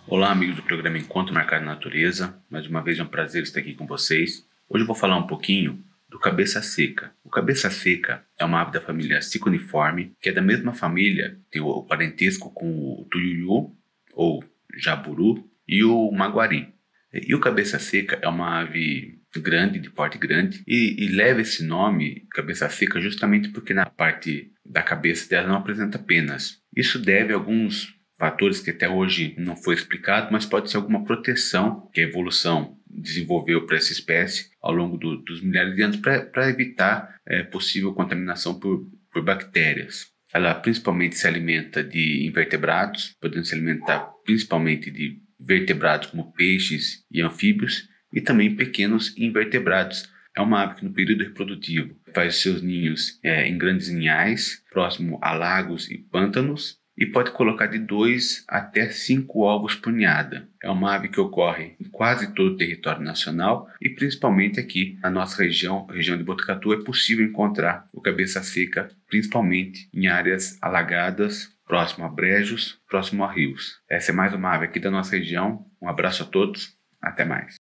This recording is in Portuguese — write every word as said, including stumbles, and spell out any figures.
Olá, amigos do programa Encontro Marcado na Natureza. Mais uma vez é um prazer estar aqui com vocês. Hoje eu vou falar um pouquinho do cabeça seca. O cabeça seca é uma ave da família Ciconiforme, que é da mesma família, tem o parentesco com o tuiuiu, ou jaburu, e o maguari. E o cabeça seca é uma ave grande, de porte grande, e, e leva esse nome, cabeça seca, justamente porque na parte da cabeça dela não apresenta penas. Isso deve a alguns fatores que até hoje não foi explicado, mas pode ser alguma proteção que a evolução desenvolveu para essa espécie ao longo do, dos milhares de anos para evitar é, possível contaminação por, por bactérias. Ela principalmente se alimenta de invertebrados, podendo se alimentar principalmente de vertebrados como peixes e anfíbios e também pequenos invertebrados. É uma ave que no período reprodutivo faz seus ninhos é, em grandes ninhais, próximo a lagos e pântanos, e pode colocar de dois até cinco ovos por ninhada. É uma ave que ocorre em quase todo o território nacional e principalmente aqui na nossa região, região de Botucatu, é possível encontrar o cabeça seca, principalmente em áreas alagadas, próximo a brejos, próximo a rios. Essa é mais uma ave aqui da nossa região. Um abraço a todos, até mais.